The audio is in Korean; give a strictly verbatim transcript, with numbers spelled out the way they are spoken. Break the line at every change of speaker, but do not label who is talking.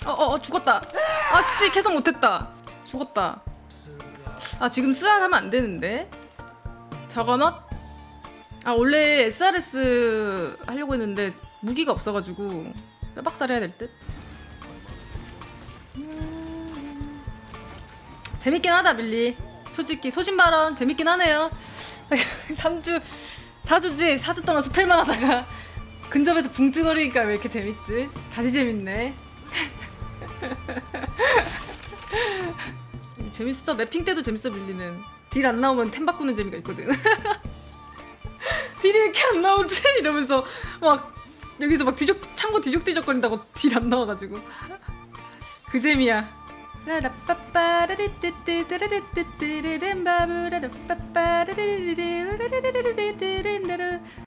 어어어 죽었다. 아씨 계속 못했다. 죽었다. 아 지금 스알 하면 안 되는데. 저거넛? 아 원래 에스알에스 하려고 했는데 무기가 없어가지고 빼박살 해야 될 듯. 음... 재밌긴 하다 빌리. 솔직히 소신발언 재밌긴 하네요. 삼 주 사 주지 사 주 동안 스펠만 하다가 근접에서 붕증거리니까 왜 이렇게 재밌지? 다시 재밌네. 재밌어. 맵핑 때도 재밌어. 빌리는 딜 안 나오면 템 바꾸는 재미가 있거든. 딜이 왜 이렇게 안 나오지? 이러면서 막 여기서 막 뒤적 창고 뒤적뒤적거린다고 딜 안 나와가지고 그 재미야.